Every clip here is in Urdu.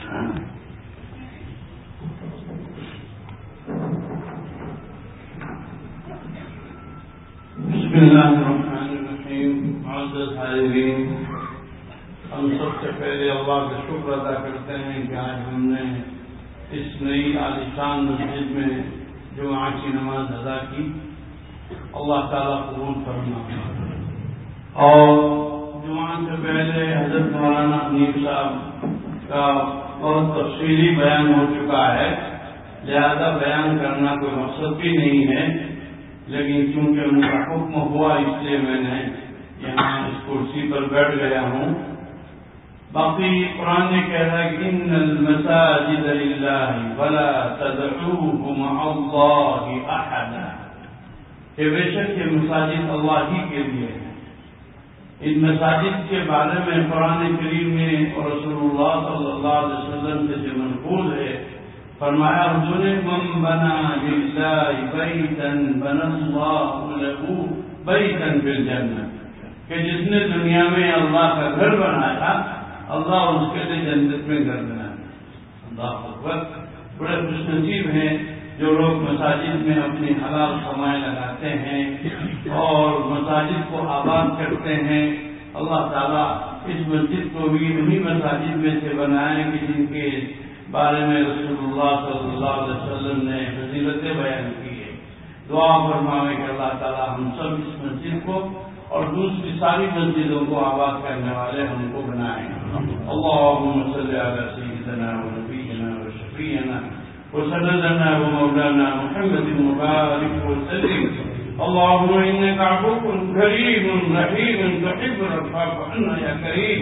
بسم اللہ الرحمن الرحیم. معزز حاضرین، ہم سب سے پہلے اللہ کا شکر ادا کرتے ہیں کہ آج ہم نے اس نئی عالیشان مسجد میں جمعہ کی نماز ادا کی. اللہ تعالیٰ قبول فرمائے. اور جمعہ سے پہلے حضرت مولانا حنیف صاحب کا بہت تفصیلی بیان ہو چکا ہے، لہذا بیان کرنا کوئی مقصد بھی نہیں ہے، لیکن چونکہ ان کا حکم ہوا اس لیے میں نے یہاں اس کرسی پر بیٹھ گیا ہوں. باقی قرآن نے کہہ رہا ہے کہ ان المساجد للہ فلا تدعوه مع اللہ احدا، کہ بے شک یہ مساجد اللہ ہی کے لیے ہے. ان مساجد کے بارے میں قرآن کریم میں اور رسول اللہ صلی اللہ علیہ وسلم سے جو منقول ہے، فرمایا حضور نے من بنا للہ بیتا بنا اللہ له بیتا فی الجنہ، کہ جس نے دنیا میں اللہ کا گھر بنایا اللہ اس کے لیے جنت میں گھر بنایا. اللہ اکبر. بڑے خوش نصیب ہیں جو لوگ مساجد میں اپنی حلال کمائی لگاتے ہیں اور مساجد کو آباد کرتے ہیں. اللہ تعالیٰ اس مسجد کو بھی انہی مساجد میں سے بنائے کہ جن کے بارے میں رسول اللہ صلی اللہ علیہ وسلم نے فضیلتیں بیان کی ہے. دعا فرمائے کہ اللہ تعالیٰ ہم سب اس مسجد کو اور دوسری ساری مسجدوں کو آباد کرنے والے ہم کو بنائیں. اللہم صلی علی سیدنا و نبینا و شفیعنا و سندنا و مولانا محمد مبارک وسلم. اللہم انک عفو کریم رحیم تحب العفو فاعف عنا یا کریم.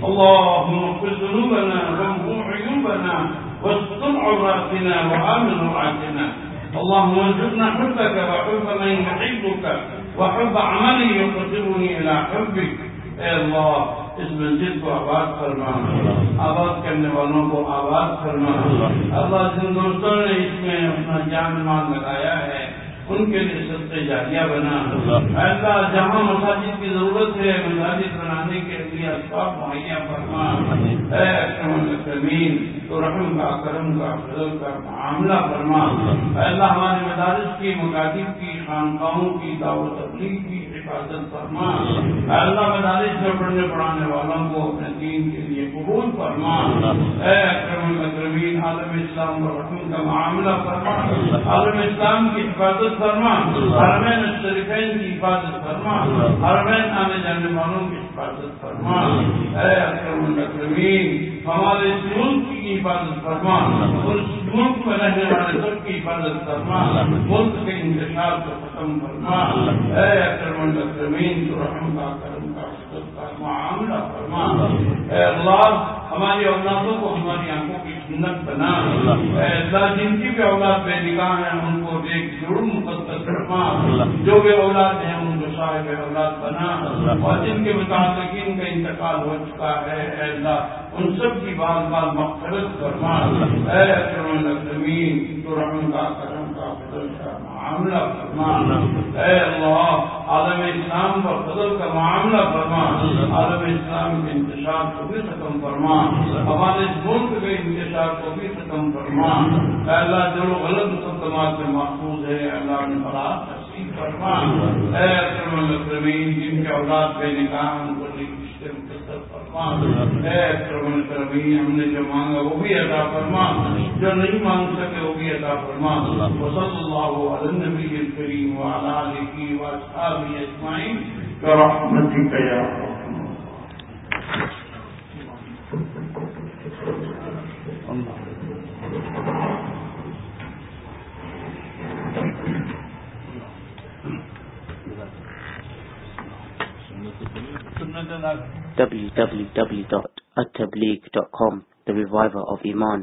اللہم اغفر ذنوبنا وامحو عیوبنا واستر عوراتنا وآمن روعاتنا. اللهم ارزقنا حبك وحب من يحبك وحب عمل يقربني الى حبك. اے اللہ اس مسجد کو آباد فرما، آباد کرنے والوں کو آباد فرما. اللہ جن دوستوں نے اس میں اپنا جان مال لگایا ہے ان کے لیے صدقہ جاریہ بنا. اللہ جہاں مساجد کی ضرورت ہے مساجد بنانے کے لیے اسباب مہیا فرما. اے اکرم الاکرمین تو رحم کا کرم کا فضل کا معاملہ فرما. اللہ ہمارے مدارس کی مکاتب کی خانقاہوں کی دعوت تبلیغ کی حفاظت فرما. اللہ مدارس میں پڑھنے پڑھانے والوں کو اپنے دین کے لیے قبول فرما. اے اکرم الاکرمین عالم اسلام و رحم کا معاملہ فرما. عالم اسلام کی حفاظت فرما. حرمین الشریفین کی حفاظت فرما. حرمین آنے جانے والوں کی حفاظت فرما. اے اکرم الاکرمین ہمارے اس ملک کی حفاظت فرما. اس ملک میں رہنے والے سب کی حفاظت فرما. ملک کے انتشار کو ختم فرما. اے اکرم الاکرمین تو رحم کا کرم کا فضل کا معاملہ فرما. اے اللہ ہماری اولادوں کو ہماری آنکھوں کی سنت بنا. اے اللہ جن کی بھی اولاد بے نگاہ ہیں ان کو ایک ضرور مقدس فرما. جو بھی اولاد ہیں ان کو صاحب اولاد بنا. اور جن کے متعلقین کا انتقال ہو چکا ہے اے اللہ ان سب کی بار بار مغفرت فرما. اے اکرم الاکرمین تو رحم کا کرم کا فضل کا معاملہ فرما. اے اللہ عالم اسلام پر فضل کا معاملہ فرما. عالم اسلام کے انتشار کو بھی ختم فرما. ہمارے اس ملک کے انتشار کو بھی ختم فرما. اے اللہ جو غلط مقدمات سے محفوظ ہے اللہ نے فلاح تحصیل فرما. اے اکرم الاکرمین جن کے اولاد بے نکاح ان کو رشتے مقدر فرما. اے اکرم الاکرمین ہم نے جو مانگا وہ بھی عطا فرما، جو نہیں مانگ سکے وہ بھی عطا فرما. وصلی اللہ علی النبی الکریم وعلی آلہ واصحابہ اجمعین برحمتک یا ارحم www.attableek.com, the reviver of Iman.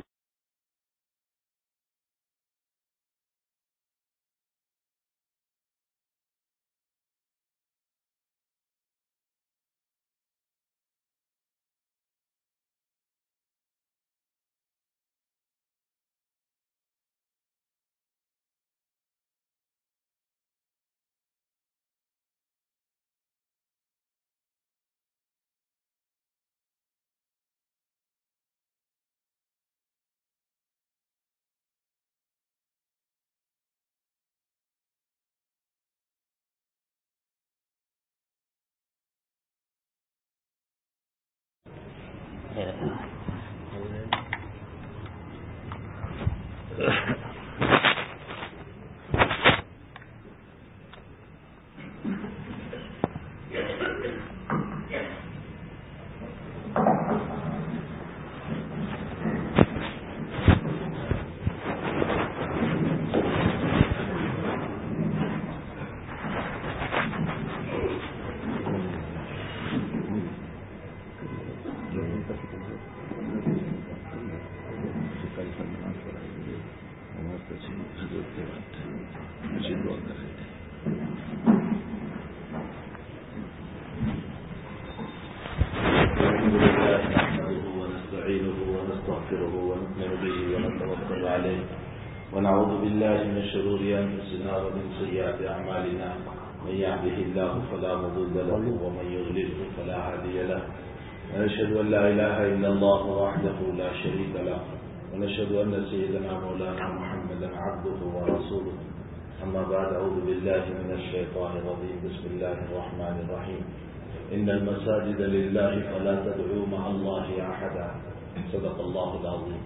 ونعوذ بالله من شرور أنفسنا ومن سيئات أعمالنا من يهده الله فلا مضل له ومن يضلل فلا هادي له ونشهد أن لا إله إلا الله وحده لا شريك له ونشهد أن سيدنا مولانا محمدا عبده ورسوله أما بعد أعوذ بالله من الشيطان الرجيم بسم الله الرحمن الرحيم إن المساجد لله فلا تدعوا مع الله أحدا صدق الله العظيم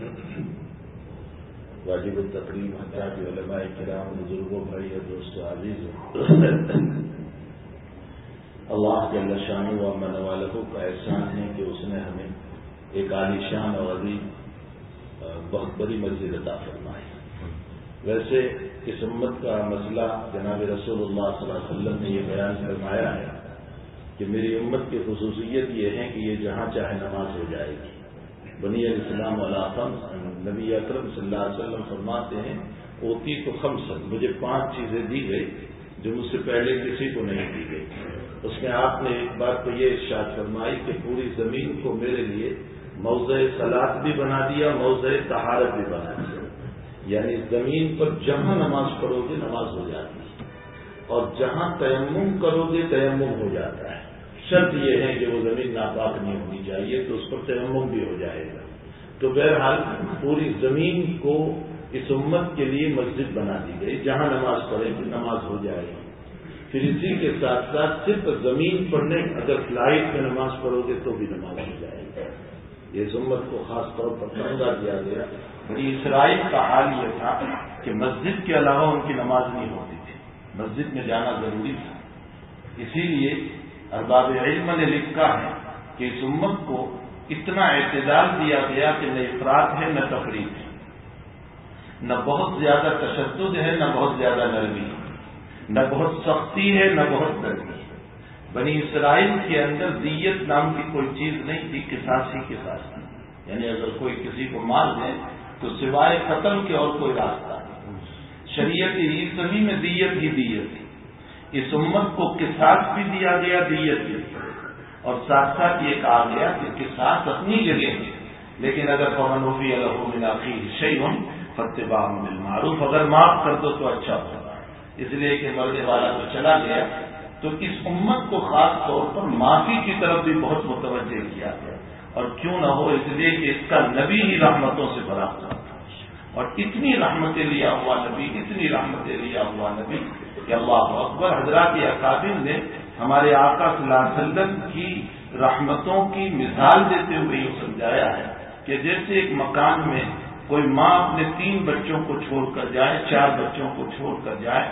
واجب التکریم حضرات علماء کرام بزرگوں بھائی دوستو عزیز اللہ جل شانہ و من والہ کا احسان ہے کہ اس نے ہمیں ایک عالی شان اور عظیم بہت بڑی مسجد عطا فرمائی. ویسے اس امت کا مسئلہ جناب رسول اللہ صلی اللہ علیہ وسلم نے یہ بیان فرمایا ہے کہ میری امت کی خصوصیت یہ ہے کہ یہ جہاں چاہے نماز ہو جائے گی. بنی الاسلام علی خمس، نبی اکرم صلی اللہ علیہ وسلم فرماتے ہیں اوتی تو خمسن، مجھے 5 چیزیں دی گئی جو مجھ سے پہلے کسی کو نہیں دی گئی. اس میں آپ نے ایک بات تو یہ ارشاد فرمائی کہ پوری زمین کو میرے لیے موضع صلاۃ بھی بنا دیا، موضع طہارت بھی بنا دیا. یعنی زمین پر جہاں نماز پڑھو گے نماز ہو جاتی ہے، اور جہاں تیمم کرو گے تیمم ہو جاتا ہے. شرط یہ ہے کہ وہ زمین ناپاک نہیں ہونی چاہیے تو اس پر تیمم بھی ہو جائے گا. تو بہرحال پوری زمین کو اس امت کے لیے مسجد بنا دی گئی، جہاں نماز پڑھے گی نماز ہو جائے گی. پھر اسی کے ساتھ ساتھ صرف زمین پر نہیں، اگر فلائٹ میں نماز پڑھو گے تو بھی نماز ہو جائے گی. یہ اس امت کو خاص طور پر تمغہ دیا گیا. اسرائیل کا حال یہ تھا کہ مسجد کے علاوہ ان کی نماز نہیں ہوتی تھی، مسجد میں جانا ضروری تھا. اسی لیے ارباب علم نے لکھا ہے کہ اس امت کو اتنا اعتدال دیا گیا کہ نہ افراط ہے نہ تفریط ہے، نہ بہت زیادہ تشدد ہے نہ بہت زیادہ نرمی ہے، نہ بہت سختی ہے نہ بہت نرمی ہے. بنی اسرائیل کے اندر دیت نام کی کوئی چیز نہیں تھی، قصاص ہی قصاص تھی. یعنی اگر کوئی کسی کو مار دے تو سوائے قتل کے اور کوئی راستہ نہیں. شریعت عیسوی میں دیت ہی دیت تھی. اس امت کو قصاص بھی دیا گیا، دیت بھی دیا، اور ساتھ ساتھ یہ کہا گیا کہ قصاص اپنی جگہ ہے، لیکن اگر فمن عفی لہ من اخیہ شیء فاتباع بالمعروف، اگر معاف کر دو تو اچھا ہوگا. اس لیے کہ مرنے والا تو چلا گیا. تو اس امت کو خاص طور پر معافی کی طرف بھی بہت متوجہ کیا گیا. اور کیوں نہ ہو، اس لیے کہ اس کا نبی ہی رحمتوں سے بھرا ہوا تھا، اور اتنی رحمتیں لیا ہوا نبی، اتنی رحمتیں لیا ہوا نبی کہ اللہ اکبر. حضرات اکابر نے ہمارے آقا صلی اللہ علیہ وسلم کی رحمتوں کی مثال دیتے ہوئے یہ سمجھایا ہے کہ جیسے ایک مکان میں کوئی ماں اپنے 3 بچوں کو چھوڑ کر جائے، 4 بچوں کو چھوڑ کر جائے،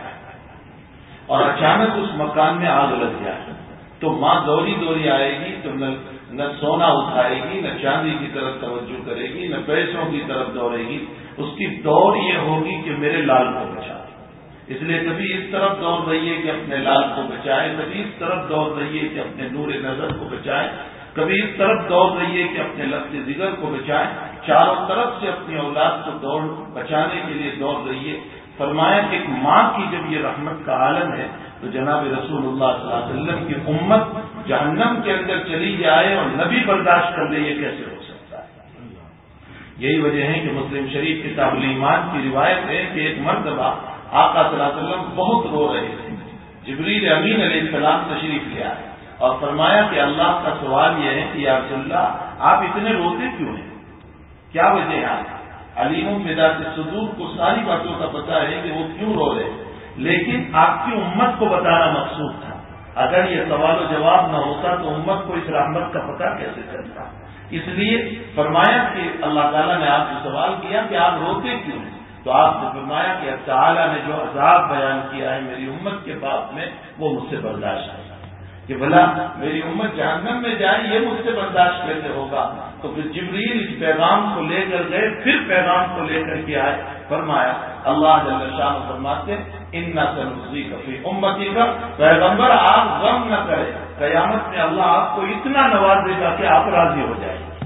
اور اچانک اس مکان میں آگ لگ جائے، تو ماں دوڑی دوڑی آئے گی تو نہ سونا اٹھائے گی، نہ چاندی کی طرف توجہ کرے گی، نہ پیسوں کی طرف دوڑے گی. اس کی دوڑ یہ ہوگی کہ میرے لال کو بچائے. اس لیے کبھی اس طرف دوڑ رہی ہے کہ اپنے لال کو بچائے، کبھی اس طرف دوڑ رہی ہے کہ اپنے نور نظر کو بچائے، کبھی اس طرف دوڑ رہی ہے کہ اپنے لفظ جگر کو بچائے. چاروں طرف سے اپنی اولاد کو بچانے کے لیے دوڑ رہی ہے. فرمایا کہ ایک ماں کی جب یہ رحمت کا عالم ہے تو جناب رسول اللہ صلی اللہ علیہ وسلم کی امت جہنم کے اندر چلی جائے اور نبی برداشت کر لے، یہ کیسے ہو سکتا ہے؟ یہی وجہ ہے کہ مسلم شریف کتاب الایمان کی روایت ہے کہ ایک مرتبہ آقا صلی اللہ علیہ وسلم بہت رو رہے تھے. جبریل امین علیہ السلام تشریف لے آئے اور فرمایا کہ اللہ کا سوال یہ ہے کہ یا رسول اللہ آپ اتنے روتے کیوں ہیں؟ کیا وجہ ہے؟ علیم بذات الصدور کو ساری باتوں کا پتہ ہے کہ وہ کیوں رو رہے، لیکن آپ کی امت کو بتانا مقصود تھا اگر یہ سوال و جواب نہ ہوتا تو امت کو اس رحمت کا پتہ کیسے چلتا؟ اس لیے فرمایا کہ اللہ تعالیٰ نے آپ سے سوال کیا کہ آپ روتے کیوں ہیں؟ تو آپ نے فرمایا کہ اب تعالیٰ نے جو عذاب بیان کیا ہے میری امت کے باب میں وہ مجھ سے برداشت نہیں کہ بھلا میری امت جہنم میں جائے یہ مجھ سے برداشت کیسے ہوگا؟ تو پھر جبریل اس پیغام کو لے کر گئے، پھر پیغام کو لے کر کے آئے، فرمایا اللہ جل شاہ فرماتے انا سنصیبک فی امتی کا، پیغمبر آپ غم نہ کریں، قیامت میں اللہ آپ کو اتنا نوازے گا کہ آپ راضی ہو جائیں گے،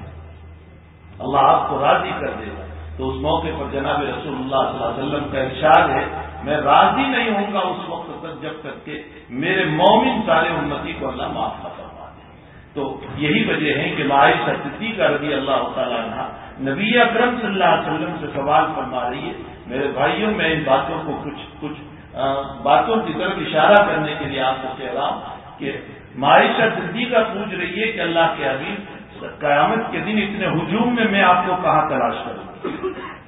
اللہ آپ کو راضی کر دے گا۔ تو اس موقع پر جناب رسول اللہ صلی اللہ علیہ وسلم کا ارشاد ہے میں راضی نہیں ہوں گا اس وقت تک جب تک کہ میرے مومن سارے امتی کو اللہ معاف نہ فرما دے۔ تو یہی وجہ ہے کہ عائشہ صدیقہ رضی اللہ تعالیٰ عنہ نبی اکرم صلی اللہ علیہ وسلم سے سوال فرما رہی ہے۔ میرے بھائیوں میں ان باتوں کو کچھ باتوں کی طرف اشارہ کرنے کے لیے آپ کو کہہ رہا ہوں کہ عائشہ صدیقہ پوچھ رہی ہے کہ اللہ کے حبیب قیامت کے دن اتنے ہجوم میں آپ کو کہاں تلاش کروں؟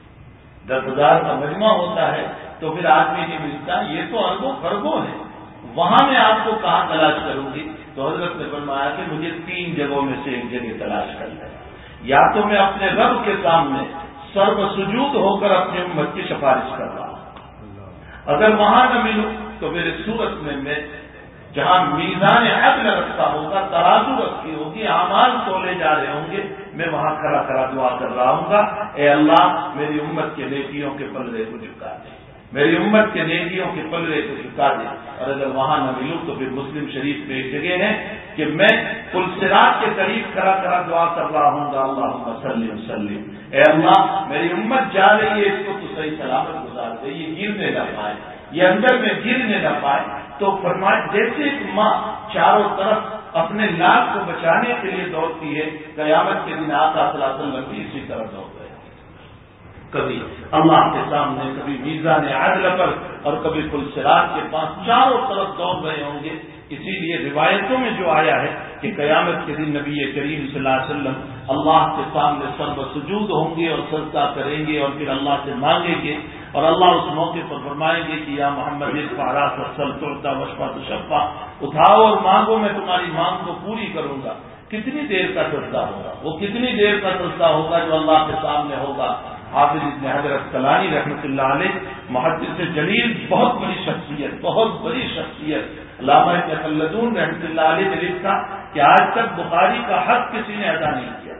10,000 کا مجمع ہوتا ہے تو پھر آدمی نہیں ملتا، یہ تو اربوں خربوں ہے، وہاں میں آپ کو کہاں تلاش کروں گی؟ تو حضرت نے فرمایا کہ مجھے 3 جگہوں میں سے ایک جگہ تلاش کر لیں، یا تو میں اپنے رب کے سامنے سرو سجود ہو کر اپنی امت کی سفارش کر رہا ہوں، اگر وہاں نہ ملوں تو میرے صورت میں جہاں میزان عدل رکھتا ہوگا، ترازو رکھی ہوگی، اعمال تولے جا رہے ہوں گے، میں وہاں کھڑا کھڑا دعا کر رہا ہوں گا اے اللہ میری امت کے نیکیوں کے پلڑے کو جھکا دے، میری امت کے نیکیوں کے پلڑے کو جھکا دے۔ اور اگر وہاں نہ ملوں تو پھر مسلم شریف میں ایک جگہ ہے کہ میں پل صراط کے قریب کھڑا کھڑا دعا کر رہا ہوں گا اللہم صلی وسلم، اے اللہ میری امت جا رہی ہے، اس کو تو صحیح سلامت گزار دے، یہ گرنے نہ پائے، یہ اندر میں گرنے نہ پائے۔ تو فرمائے جیسے ایک ماں چاروں طرف اپنے لال کو بچانے کے لیے دوڑتی ہے، قیامت کے دن آقا صلی اللہ علیہ وسلم بھی اسی طرح دوڑ گئے، کبھی اللہ کے سامنے، کبھی میزان عدل پر، اور کبھی پل صراط کے پاس، چاروں طرف دوڑ رہے ہوں گے۔ اسی لیے روایتوں میں جو آیا ہے کہ قیامت کے دن نبی کریم صلی اللہ علیہ وسلم اللہ کے سامنے سرو سجود ہوں گے اور سجدہ کریں گے اور پھر اللہ سے مانگیں گے، اور اللہ اس موقع پر فرمائیں گے کہ یا محمد ارفع راسک سل تعطیٰ واشفع تشفع، اٹھاؤ اور مانگو میں تمہاری مانگ کو پوری کروں گا۔ کتنی دیر کا سجدہ ہوگا؟ وہ کتنی دیر کا سجدہ ہوگا جو اللہ کے سامنے ہوگا؟ حافظ ابن حجر عسقلانی رحمۃ اللہ علیہ محدث جلیل، بہت بڑی شخصیت، بہت بڑی شخصیت، علامہ ابن خلدون رحمۃ اللہ علیہ نے لکھا کہ آج تک بخاری کا حق کسی نے ادا نہیں کیا۔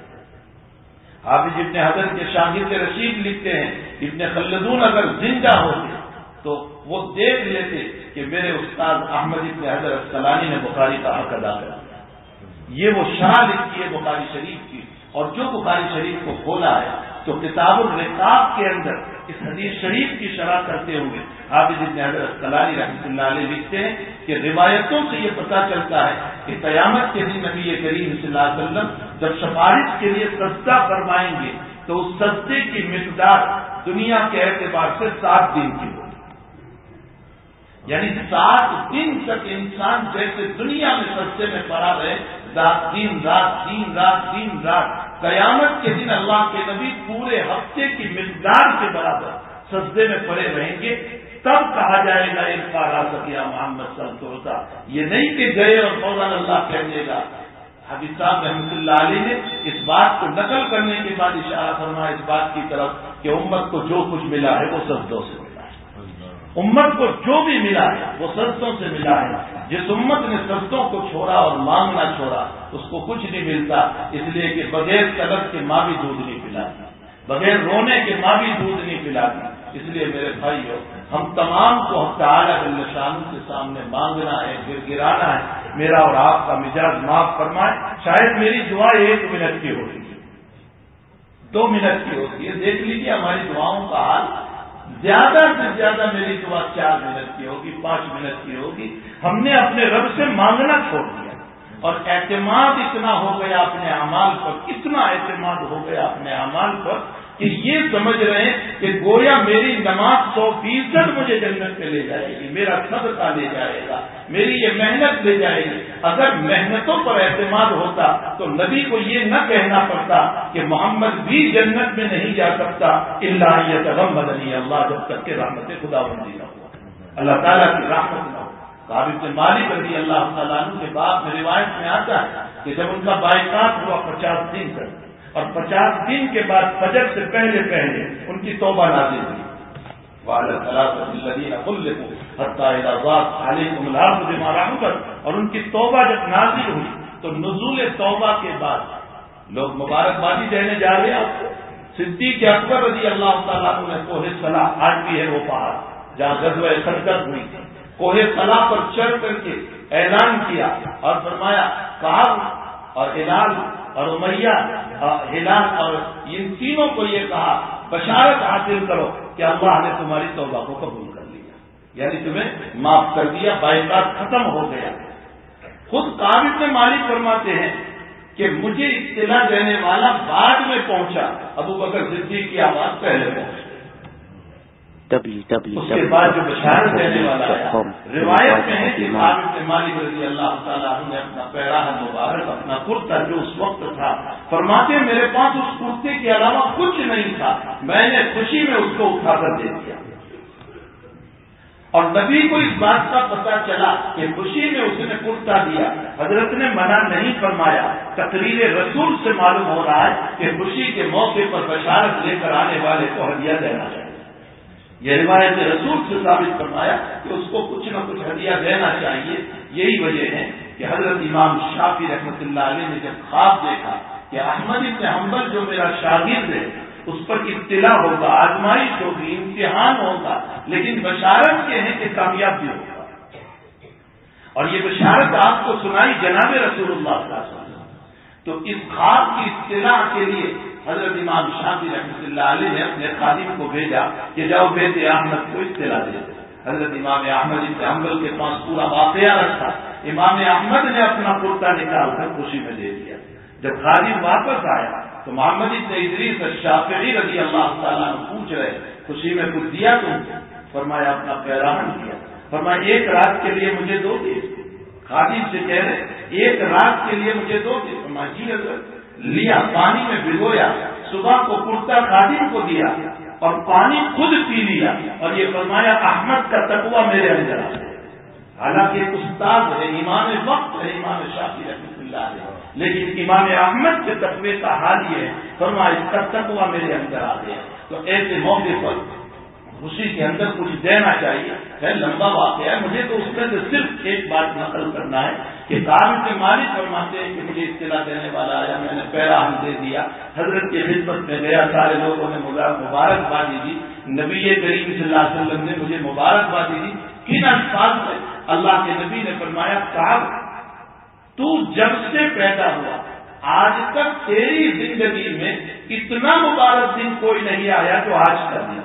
حافظ ابن حجر کے شاگرد رشید لکھتے ہیں ابن خلدون اگر زندہ ہوتے تو وہ دیکھ لیتے کہ میرے استاد احمد ابن حجر عسقلانی نے بخاری کا حق ادا کر دیا۔ یہ وہ شرح لکھی ہے بخاری شریف کی، اور جو بخاری شریف کو کھولا ہے تو کتاب الرقاق کے اندر اس حدیث شریف کی شرح کرتے ہوئے حافظ ابن حجر عسقلانی رحمۃ اللہ علیہ لکھتے ہیں کہ روایتوں سے یہ پتہ چلتا ہے کہ قیامت کے دن نبی کریم صلی اللہ علیہ وسلم جب سفارش کے لیے سجدہ فرمائیں گے تو اس سجدے کی مقدار دنیا کے اعتبار سے 7 دن کی ہوگی، یعنی 7 دن تک انسان جیسے دنیا میں سجدے میں پڑا رہے، دن رات، قیامت کے دن اللہ کے نبی پورے ہفتے کی مقدار کے برابر سجدے میں پڑے رہیں گے۔ تب کہا جائے گا ارفع راسک یا محمد صلی اللہ علیہ وسلم، یہ نہیں کہ گئے اور فوراً اللہ کہہ دے گا۔ حافظ صاحب رحمۃ اللہ علیہ نے اس بات کو نقل کرنے کے بعد اشارہ فرمایا اس بات کی طرف کہ امت کو جو کچھ ملا ہے وہ سجدوں سے ملا ہے، امت کو جو بھی ملا ہے وہ سجدوں سے ملا ہے۔ جس امت نے سجدوں کو چھوڑا اور مانگنا چھوڑا اس کو کچھ نہیں ملتا، اس لیے کہ بغیر طلب کے ماں بھی دودھ نہیں پلاتی، بغیر رونے کے ماں بھی دودھ نہیں پلاتی۔ اس لیے میرے بھائیو ہم تمام کو تعالیٰ جل شانہ کے سامنے مانگنا ہے، گر گرانا ہے، میرا اور آپ کا مزاج معاف فرمائے۔ شاید میری دعا 1 منٹ کی ہوتی ہے، 2 منٹ کی ہوتی ہے، دیکھ لیجیے ہماری دعاؤں کا حال، زیادہ سے زیادہ میری دعا 4 منٹ کی ہوگی، 5 منٹ کی ہوگی۔ ہم نے اپنے رب سے مانگنا چھوڑ دیا اور اعتماد اتنا ہو گیا اپنے اعمال پر، اتنا اعتماد ہو گیا اپنے اعمال پر کہ یہ سمجھ رہے ہیں کہ گویا میری نماز 100% مجھے جنت میں لے جائے گی، میرا صدقہ لے جائے گا، میری یہ محنت لے جائے گی۔ اگر محنتوں پر اعتماد ہوتا تو نبی کو یہ نہ کہنا پڑتا کہ محمد بھی جنت میں نہیں جا سکتا الا یتغمدنی اللہ، جب تک کہ رحمت خدا بندی نہ ہو، اللہ تعالیٰ کی رحمت نہ ہو۔ کعب بن مالک رضی اللہ تعالیٰ عنہ کے بعد میں روایت میں آتا ہے کہ جب ان کا بائیکاٹ ہوا 50 دن تک، اور 50 دن کے بعد فجر سے پہلے پہلے ان کی توبہ نازل ہوئی، وعلى الثلاثة الذين خلفوا حتى إذا ضاقت عليهم الأرض بما رحبت، اور ان کی توبہ جب نازل ہوئی تو نزول توبہ کے بعد لوگ مبارکبادی دینے جا رہے ہیں آپ کو۔ صدیق اکبر رضی اللہ تعالیٰ عنہ نے کوہ صلاح، آج بھی ہے وہ پہاڑ جہاں غزوہ خندق ہوئی تھی، کوہ صلاح پر چڑھ کر کے اعلان کیا اور فرمایا کعب اور ہلال اور امیہ ہلال اور ان تینوں کو یہ کہا بشارت حاصل کرو کہ اللہ نے تمہاری توبہ کو قبول کر لیا، یعنی تمہیں معاف کر دیا، بائیکاٹ ختم ہو گیا۔ خود کعب بن مالک فرماتے ہیں کہ مجھے اطلاع دینے والا بعد میں پہنچا، ابو بکر صدیق کی آواز پہلے پہنچی۔ اس کے بعد جو بشارت دینے والا ہے روایت میں ہے کہ کعب بن مالک رضی اللہ تعالیٰ عنہ نے اپنا پیراہن مبارک، اپنا کرتا جو اس وقت تھا، فرماتے میرے پاس اس کرتے کے علاوہ کچھ نہیں تھا، میں نے خوشی میں اس کو اٹھا کر دے دیا، اور نبی کو اس بات کا پتہ چلا کہ خوشی میں اس نے کرتا دیا، حضرت نے منع نہیں فرمایا۔ تقریر رسول سے معلوم ہو رہا ہے کہ خوشی کے موقع پر بشارت لے کر آنے والے کو ہدیہ دینا چاہیے، یہ روایت رسول سے ثابت فرمایا کہ اس کو کچھ نہ کچھ ہدیہ دینا چاہیے۔ یہی وجہ ہے کہ حضرت امام شافعی رحمۃ اللہ علیہ نے جب خواب دیکھا کہ احمد بن حنبل جو میرا شاگرد ہے اس پر ابتلا ہوگا، آزمائش ہوگی، امتحان ہوگا، لیکن بشارت یہ ہے کہ کامیاب بھی ہوگا، اور یہ بشارت آپ کو سنائی جناب رسول اللہ صلی اللہ علیہ وسلم، تو اس خواب کی اطلاع کے لیے حضرت امام شافعی رحمۃ اللہ علیہ نے اپنے خادم کو بھیجا کہ جاؤ بیٹے احمد کو اطلاع دے دو۔ حضرت امام احمد بن حنبل کے پاس پورا واقعہ رکھا، امام احمد نے اپنا کرتا نکال کر خوشی میں دے دیا۔ جب خادم واپس آیا تو محمد بن ادریس الشافعی رضی اللہ تعالیٰ عنہ پوچھ رہے خوشی میں کچھ دیا تم؟ فرمایا اپنا پیراہن دیا۔ فرمایا ایک رات کے لیے مجھے دو دے، خادم سے کہہ رہے ایک رات کے لیے مجھے دو دے۔ فرمایا جی حضرت، لیا، پانی میں بھگویا، صبح کو کرتا خادم کو دیا اور پانی خود پی لیا، اور یہ فرمایا احمد کا تقویٰ میرے اندر آ گیا۔ حالانکہ ایک استاد ہے، امام وقت ہے امام شافعی رحمۃ اللہ علیہ، لیکن امام احمد کے تقوی کا حال یہ ہے، فرمایا اس کا تقویٰ میرے اندر آ گیا۔ تو ایسے موقع پر خوشی کے اندر کچھ دینا چاہیے۔ ہے لمبا واقعہ ہے، مجھے تو اس میں سے صرف ایک بات نقل کرنا ہے کہ کعب بن مالک فرماتے ہیں کہ مجھے اطلاع دینے والا آیا، میں نے پیراہن دے دیا، حضرت کی خدمت میں گیا، سارے لوگوں نے مبارکبادی دی، نبی کریم صلی اللہ علیہ وسلم نے مجھے مبارکبادی دی۔ کن الفاظ میں اللہ کے نبی نے فرمایا کعب تو جب سے پیدا ہوا آج تک تیری زندگی میں اتنا مبارک دن کوئی نہیں آیا جو آج کا دن۔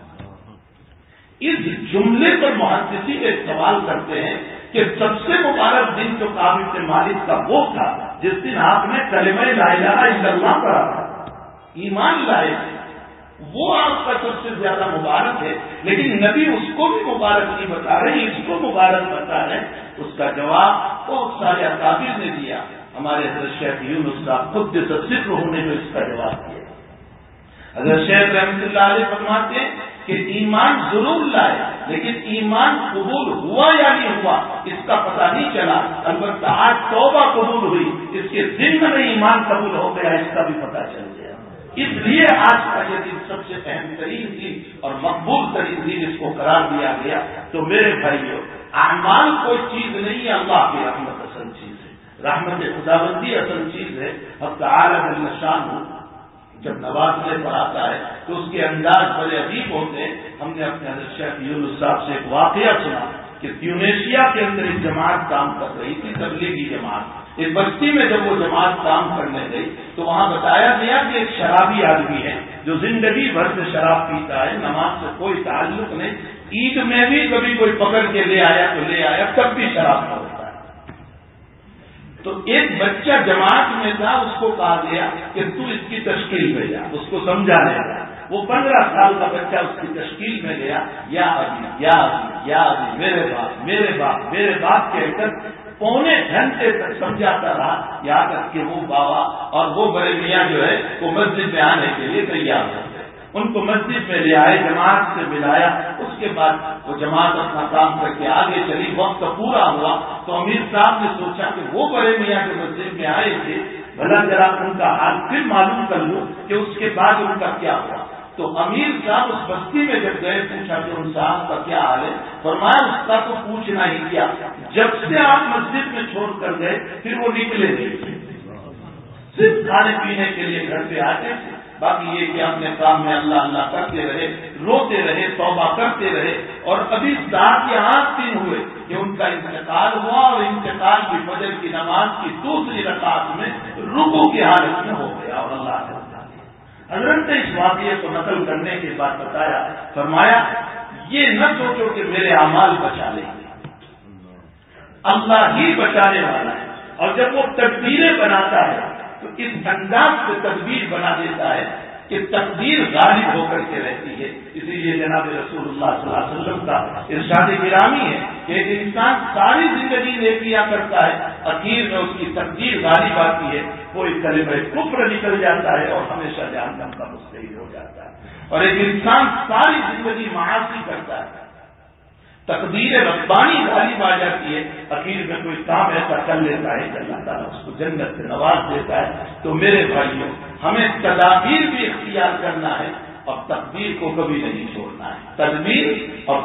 اس جملے پر محدثین ایک سوال کرتے ہیں کہ سب سے مبارک دن جو کعب بن مالک کا وہ تھا جس دن آپ نے کلمہ لا الہ الا اللہ پڑھا تھا، ایمان لائے، وہ آپ کا سب سے زیادہ مبارک ہے، لیکن نبی اس کو بھی مبارک نہیں بتا رہے، اس کو مبارک بتا رہے۔ اس کا جواب بہت سارے اکابر نے دیا، ہمارے حضرت شیخ یونس صاحب خود سرہ نے جو اس کا جواب دیا۔ حضرت شیخ رحمۃ اللہ علیہ فرماتے ہیں کہ ایمان ضرور لائے، لیکن ایمان قبول ہوا یا نہیں ہوا اس کا پتہ نہیں چلا، البتہ آج توبہ قبول ہوئی، اس کے ذمہ میں ایمان قبول ہو گیا، اس کا بھی پتہ چل گیا۔ اس لیے آج کا یہ دن سب سے اہم ترین دن اور مقبول ترین دن اس کو قرار دیا گیا۔ تو میرے بھائیوں، اعمال کوئی چیز نہیں ہے، اللہ کی رحمت اصل چیز ہے، رحمت خداوندی اصل چیز ہے۔ اب تعالی جل شانہ جب نوازنے پر آتا ہے تو اس کے انداز بڑے عجیب ہوتے ہیں۔ ہم نے اپنے حضرت شیخ یونس صاحب سے ایک واقعہ سنا کہ ٹیونیشیا کے اندر ایک جماعت کام کر رہی تھی، تبلیغی جماعت۔ ایک بستی میں جب وہ جماعت کام کرنے گئی تو وہاں بتایا گیا کہ ایک شرابی آدمی ہے جو زندگی بھر سے شراب پیتا ہے، نماز سے کوئی تعلق نہیں، عید میں بھی کبھی کوئی پکڑ کے لے آیا تو لے آیا، تب بھی شراب ہوتا ہے۔ تو ایک بچہ جماعت میں تھا، اس کو کہا گیا کہ تو اس کی تشکیل میں جا، اس کو سمجھانے لگا۔ وہ 15 سال کا بچہ اس کی تشکیل میں گیا، یا ابھی یا ابھی یا ابھی میرے باپ میرے باپ میرے باپ کہہ کر پونے گھنٹے تک سمجھاتا رہا، یہاں تک کہ وہ بابا اور وہ بڑے میاں جو ہے وہ مسجد میں آنے کے لیے تیار ہو گئے۔ ان کو مسجد میں لے آئے، جماعت سے ملایا، اس کے بعد وہ جماعت اپنا کام کر کے آگے چلی۔ وقت پورا ہوا تو امیر صاحب نے سوچا کہ وہ بڑے میاں جو مسجد میں آئے تھے بھلا ذرا ان کا حال پھر معلوم کر لوں کہ اس کے بعد ان کا کیا ہوا۔ تو امیر صاحب اس بستی میں جب گئے، پوچھا کہ ان صاحب کا کیا حال ہے؟ فرمایا اس کا تو پوچھنا ہی کیا، جب سے آپ مسجد میں چھوڑ کر گئے پھر وہ نکلے نہیں، صرف کھانے پینے کے لیے گھر پہ آتے تھے، باقی یہ کہ اپنے کام میں اللہ اللہ کرتے رہے، روتے رہے، توبہ کرتے رہے۔ اور ابھی 7 یا 8 دن ہوئے کہ ان کا انتقال ہوا، اور انتقال کی فجر کی نماز کی دوسری رکعت میں رکوع کی حالت میں ہو گیا، اور اللہ نے حضرت نے اس واقعے کو نقل کرنے کے بعد بتایا، فرمایا یہ نہ سوچو کہ میرے اعمال بچا لیں گے، اللہ ہی بچانے والا ہے۔ اور جب وہ تدبیریں بناتا ہے تو اس انداز سے تدبیر بنا دیتا ہے کہ تقدیر غالب ہو کر کے رہتی ہے۔ اسی لیے جناب رسول اللہ صلی اللہ علیہ وسلم کا ارشاد گرامی ہے کہ ایک انسان ساری زندگی نیکیاں کرتا ہے، اخیر میں اس کی تقدیر غالب آتی ہے، کوئی کلمہ کفر نکل جاتا ہے اور ہمیشہ جہنم کا مستحق ہو جاتا ہے۔ اور ایک انسان ساری زندگی معاصی کرتا ہے، تقدیر ربانی غالب آ جاتی ہے، اخیر میں کوئی کام ایسا کر لیتا ہے کہ اللہ تعالیٰ اس کو جنت سے نواز دیتا ہے۔ تو میرے بھائیوں، ہمیں تدابیر بھی اختیار کرنا ہے اور تقدیر کو کبھی نہیں چھوڑنا ہے۔ تدبیر اور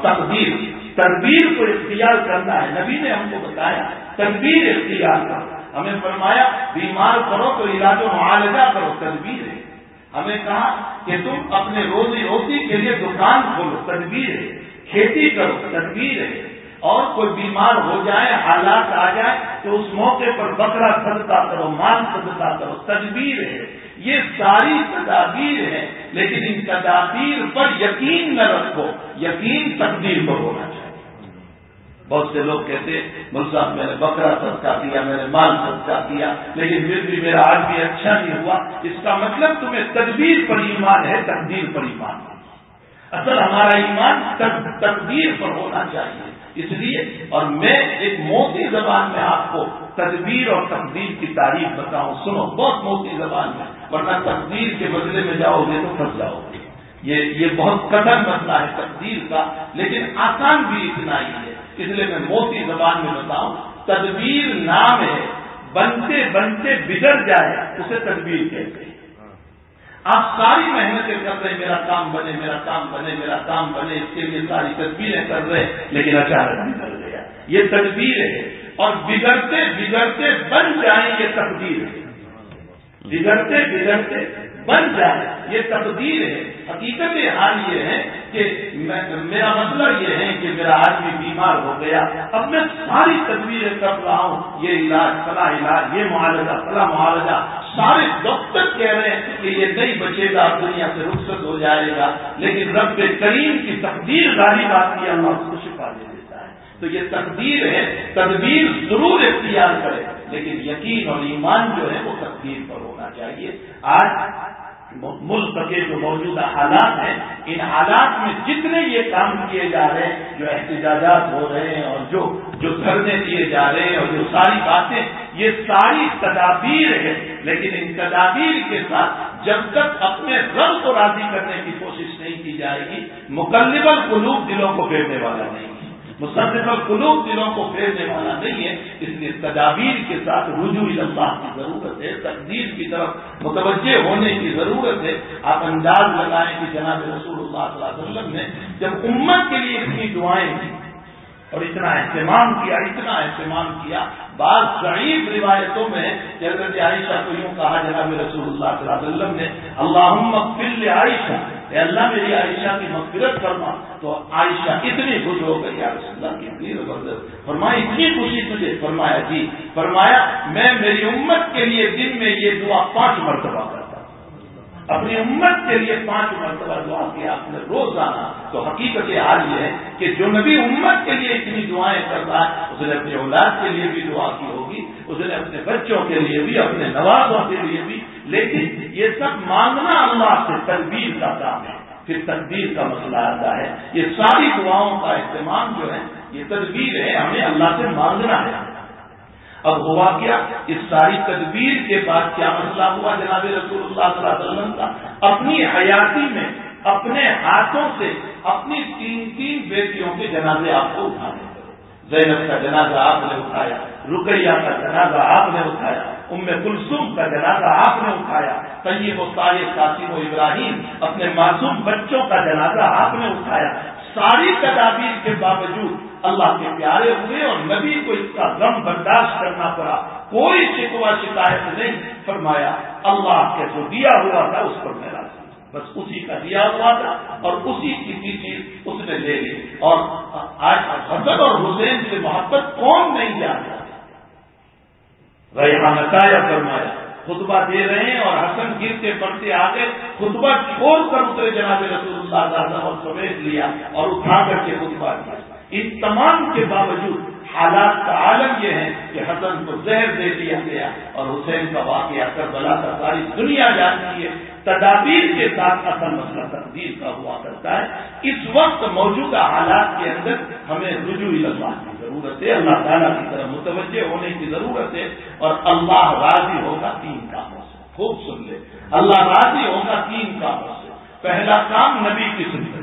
تدبیر کو اختیار کرنا ہے۔ نبی نے ہم کو بتایا تدبیر اختیار کرو، ہمیں فرمایا بیمار کرو تو علاج و معالجہ کرو، تدبیر ہے۔ ہمیں کہا کہ تم اپنے روزی روٹی کے لیے دکان کھولو، تدبیر ہے۔ کھیتی کرو، تدبیر ہے۔ اور کوئی بیمار ہو جائے، حالات آ جائے تو اس موقع پر بکرا صدقہ کرو، مال صدقہ کرو، تدبیر ہے۔ یہ ساری تدابیر ہیں، لیکن ان تدابیر پر یقین نہ رکھو، یقین تقدیر پر ہونا چاہیے۔ بہت سے لوگ کہتے ہیں مول صاحب میں نے بکرا صدقہ کیا، میں نے مال صدقہ کیا، لیکن پھر بھی میرا آج بھی اچھا نہیں ہوا۔ اس کا مطلب تمہیں تدبیر پر ایمان ہے، تقدیر پر ایمان ہے۔ اصل ہمارا ایمان تقدیر پر ہونا چاہیے۔ اس لیے اور میں ایک موٹی زبان میں آپ کو تدبیر اور تقدیر کی تعریف بتاؤں، سنو، بہت موٹی زبان میں، ورنہ تقدیر کے بدلے میں جاؤ گے تو پھنس جاؤ گے۔ یہ بہت کٹن مسئلہ ہے تقدیر کا، لیکن آسان بھی اتنا ہی ہے، اس لیے میں موٹی زبان میں بتاؤں۔ تدبیر نام ہے، بنتے بنتے بگڑ جائے اسے تدبیر کہتے ہیں۔ آپ ساری محنتیں کر رہے، میرا کام بنے، میرا کام بنے، میرا کام بنے، اس کے لیے ساری تدبیریں کر رہے، لیکن اچانک بگڑ گیا، یہ تدبیر ہے۔ اور بگڑتے بگڑتے بن جائیں، یہ تقدیر ہے۔ بگڑتے بگڑتے بن جائے، یہ تقدیر ہے۔ حقیقت حال یہ ہے کہ میرا مسئلہ یہ ہے کہ میرا آدمی بیمار ہو گیا، اب میں ساری تدبیریں کر رہا ہوں، یہ علاج، فلاں علاج، یہ معالجہ، فلاں معالجہ، سارے ڈاکٹر کہہ رہے ہیں کہ یہ نہیں بچے گا، دنیا سے رخصت ہو جائے گا، لیکن رب کریم کی تقدیر غالب آتی ہے، اللہ اس کو شفا دے دیتا ہے۔ تو یہ تقدیر ہے، تدبیر ضرور اختیار کرے، لیکن یقین اور ایمان جو ہے وہ تقدیر پر ہونا چاہیے۔ آج ملک کے جو موجودہ حالات ہیں، ان حالات میں جتنے یہ کام کیے جا رہے ہیں، جو احتجاجات ہو رہے ہیں اور جو دھرنے دیے جا رہے ہیں اور جو ساری باتیں، یہ ساری تدابیر ہے، لیکن ان تدابیر کے ساتھ جب تک اپنے رب کو راضی کرنے کی کوشش نہیں کی جائے گی، مقلب القلوب دلوں کو پھیرنے والا نہیں ہے، مصرف القلوب دلوں کو پھیرنے والا نہیں ہے۔ اس لیے تدابیر کے ساتھ رجوع اللہ کی ضرورت ہے، تقدیر کی طرف متوجہ ہونے کی ضرورت ہے۔ آپ انداز لگائیں کہ جناب رسول اللہ صلی اللہ علیہ وسلم نے جب امت کے لیے اتنی دعائیں کی اور اتنا اہتمام کیا، بعض ضعیف روایتوں میں حضرت عائشہ کو یوں کہا جناب رسول اللہ صلی اللہ علیہ وسلم نے، اللہم اغفر لعائشہ، اے اللہ میری عائشہ کی مغفرت فرما۔ تو عائشہ اتنی خوش ہو گئی، یا رسول اللہ کتنی زبردست، فرمایا اتنی خوشی تجھے؟ فرمایا جی، فرمایا میں میری امت کے لیے دن میں یہ دعا 5 مرتبہ کرتا، اپنی امت کے لیے 5 مرتبہ دعا کیا آپ نے روزانہ۔ تو حقیقت حال یہ ہے کہ جو نبی امت کے لیے اتنی دعائیں کرتا ہے، اس نے اپنی اولاد کے لیے بھی دعا کی ہوگی، اس نے اپنے بچوں کے لیے بھی، اپنے نوازوں کے لیے بھی، لیکن یہ سب مانگنا اللہ سے تدبیر کا کام ہے، پھر تقدیر کا مسئلہ آتا ہے۔ یہ ساری دعاؤں کا اہتمام جو ہے یہ تدبیر ہے، ہمیں اللہ سے مانگنا ہے۔ اب ہوا کیا، اس ساری تدبیر کے بعد کیا مسئلہ ہوا جناب رسول اللہ صلی اللہ علیہ وسلم کا؟ اپنی حیاتی میں اپنے ہاتھوں سے اپنی 3 بیٹیوں کے جنازے آپ کو اٹھانے پڑے. زینب کا جنازہ آپ نے اٹھایا, رقیہ کا جنازہ آپ نے اٹھایا, ام کلثوم کا جنازہ آپ نے اٹھایا, طیب و طاہر قاسم و ابراہیم اپنے معصوم بچوں کا جنازہ آپ نے اٹھایا. ساری تدابیر کے باوجود اللہ کے پیارے ہوئے اور نبی کو اس کا غم برداشت کرنا پڑا. کوئی شکوہ شکایت نہیں. فرمایا اللہ کے جو دیا ہوا تھا اس پر میں راضی, بس اسی کا دیا ہوا تھا اور اسی کی چیز اس نے لے لی. اور آج حسن اور حسین سے محبت کون نہیں جانتا. ریحان عطیہ فرمایا خطبہ دے رہے ہیں اور حسن گرتے پڑتے آگے خطبہ چھوڑ کر اترے جناب رسول اللہ صلی اللہ علیہ وسلم اور سمیٹ لیا اور اٹھا کر کے خطبہ دیا. ان تمام کے باوجود حالات کا عالم یہ ہے کہ حسن کو زہر دے دیا گیا اور حسین کا واقعہ کربلا کا ساری دنیا جانتی ہے. تدابیر کے ساتھ اصل مسئلہ تقدیر کا ہوا کرتا ہے. اس وقت موجودہ حالات کے اندر ہمیں رجوع اللہ کی ضرورت ہے, اللہ تعالیٰ کی طرف متوجہ ہونے کی ضرورت ہے. اور اللہ راضی ہوگا 3 کاموں سے. خوب سن لے, اللہ راضی ہوگا 3 کاموں سے. پہلا کام نبی کی سنت.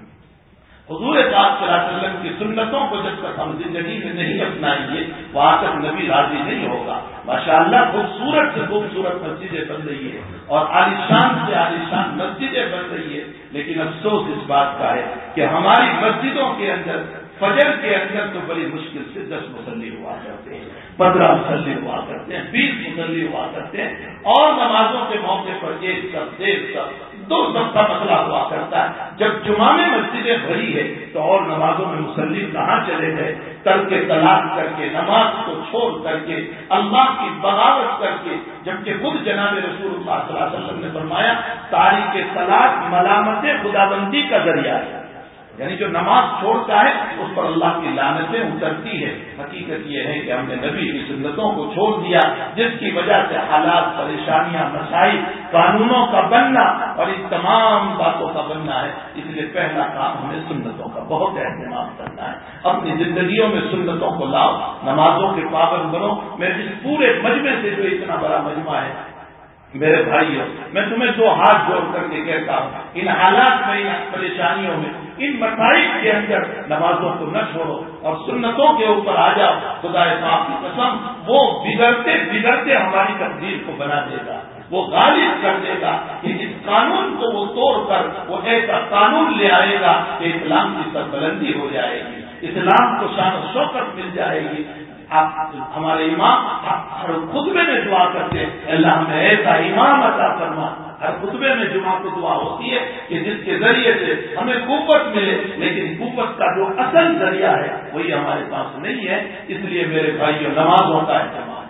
حضور پاک صلی اللہ علیہ وسلم کی سنتوں کو جب تک ہم زندگی میں نہیں اپنائیں گے وہاں تک نبی راضی نہیں ہوگا. ماشاءاللہ خوبصورت سے خوبصورت مسجدیں بن رہی ہے اور عالیشان سے عالیشان مسجدیں بن رہی ہے, لیکن افسوس اس بات کا ہے کہ ہماری مسجدوں کے اندر فجر کے اندر تو بڑی مشکل سے 10 مصلی ہوا کرتے ہیں, 15 مصلی ہوا کرتے ہیں, 20 مصلی ہوا کرتے ہیں, اور نمازوں کے موقع پر 1 سب 1.5 سب 2 سب کا مسئلہ ہوا کرتا ہے. جب جمعہ میں مسجدیں بھری ہے تو اور نمازوں میں مصلی کہاں چلے گئے؟ ترک طلاق کر کے, نماز کو چھوڑ کر کے, اللہ کی بغاوت کر کے, جبکہ خود جناب رسول اللہ صلی اللہ علیہ وسلم نے فرمایا تاریخ طلاق ملامت خداوندی کا ذریعہ ہے. یعنی جو نماز چھوڑتا ہے اس پر اللہ کی لعنتیں اترتی ہے. حقیقت یہ ہے کہ ہم نے نبی کی سنتوں کو چھوڑ دیا, جس کی وجہ سے حالات, پریشانیاں, مسائل, قانونوں کا بننا اور ان تمام باتوں کا بننا ہے. اس لیے پہلا کام ہمیں سنتوں کا بہت اہتمام کرنا ہے. اپنی زندگیوں میں سنتوں کو لاؤ, نمازوں کے پابند بنو. میں اس پورے مجمع سے جو اتنا بڑا مجمع ہے میرے بھائیوں, میں تمہیں 2 ہاتھ جوڑ کر کے کہتا ہوں, ان حالات میں, ان پریشانیوں میں, ان مسائل کے اندر نمازوں کو نہ چھوڑو اور سنتوں کے اوپر آ جاؤ. خدا پاک کی قسم وہ بگڑتے بگڑتے ہماری تقدیر کو بنا دے گا, وہ غالب کر دے گا کہ اس قانون کو وہ توڑ کر وہ ایسا قانون لے آئے گا کہ اسلام کی سربلندی ہو جائے گی, اسلام کو شان و شوکت مل جائے گی. ہمارے امام ہر خطبے میں دعا کرتے ہیں, اللہ ہمیں ایسا امام عطا فرما. ہر خطبے میں جمعہ کو دعا ہوتی ہے کہ جس کے ذریعے سے ہمیں قوت ملے, لیکن قوت کا جو اصل ذریعہ ہے وہی ہمارے پاس نہیں ہے. اس لیے میرے بھائیوں نمازوں کا اہتمام,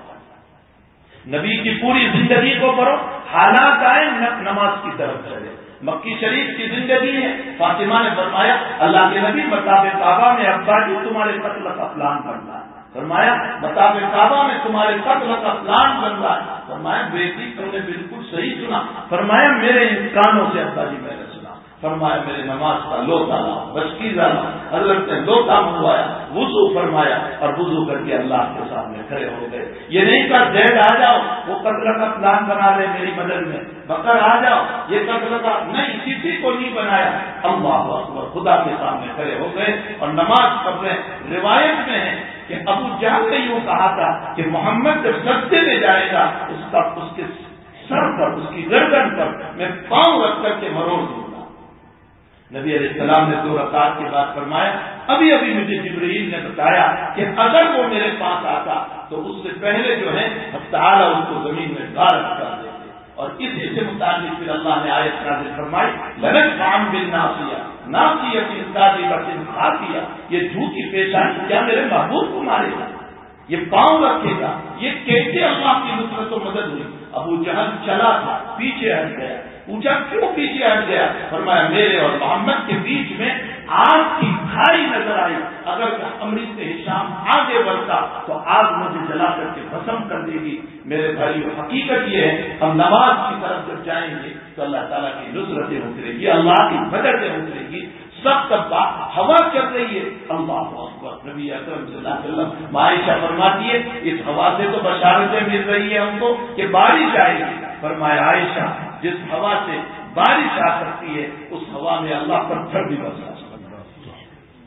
نبی کی پوری زندگی کو پڑھو, حالات آئے نماز کی طرف چلے. مکی شریف کی زندگی ہے, فاطمہ نے فرمایا اللہ کے نبی مطاب کعبہ میں ابا جی تمہارے قتل کا پلان بننا ہے. فرمایا مطاب کعبہ میں تمہارے قتل کا پلان بن رہا ہے. فرمایا بیٹی تم نے بالکل صحیح سنا. فرمایا میرے ان کانوں سے ابا جی میں نے سنا. فرمایا میرے نماز کا لوٹا لاؤ, بشکیزہ لاؤ. حضرت نے لوٹا منگوایا, وضو فرمایا اور وضو کر کے اللہ کے سامنے کھڑے ہو گئے. یہ نہیں کہ زید آ جاؤ وہ قتل کا پلان بنا لے میری مدد میں, بکر آ جاؤ یہ قتل کا, نہیں, کسی کو نہیں بنایا. اللہ اکبر, خدا کے سامنے کھڑے ہو گئے اور نماز پڑھ رہے. روایت میں ہے کہ ابو جہل نے یوں کہا تھا کہ محمد جب سجدے میں جائے گا اس کے سر پر, اس کی گردن پر میں پاؤں رکھ کر کے مروڑ دوں گا. نبی علیہ السلام نے 2 رکعت کے بعد فرمایا ابھی مجھے جبرائیل نے بتایا کہ اگر وہ میرے پاس آتا تو اس سے پہلے جو ہے تعالیٰ اس کو زمین میں غارق کر دیتے. اور اسی سے متعلق پھر اللہ نے آیت نازل فرمائی لنک فام بالناسیہ ناسیۃ کاذبۃ خاطیہ. یہ جھوٹی پیشانی کیا میرے محبوب کو مارے گا, یہ پاؤں رکھے گا. یہ کیسے اللہ کی نصرت و مدد ہوئی؟ ابو جہل چلا تھا, پیچھے ہٹ گیا. پوچھا کیوں پیچھے ہٹ گیا؟ فرمایا میرے اور محمد کے بیچ میں آگ کی کھائی نظر آئی. اگر امریک سے ہشام آگے بڑھتا تو آگ مجھے جلا کر کے ختم کر دے گی. میرے بھائیو حقیقت یہ ہے ہم نماز کی طرف جب جائیں گے تو اللہ تعالیٰ کی نصرتیں اترے گی, اللہ کی مددیں اترے گی. سب بات ہوا چل رہی ہے. اللہ اکبر. نبی اکرم صلی اللہ علیہ وسلم عائشہ فرماتی ہے اس ہوا سے تو بشارتیں مل رہی ہے ہم کو کہ بارش آئے گی. فرمایا عائشہ جس ہوا سے بارش آ سکتی ہے، اس ہوا میں اللہ پتھر بھی برسا سکتا ہے۔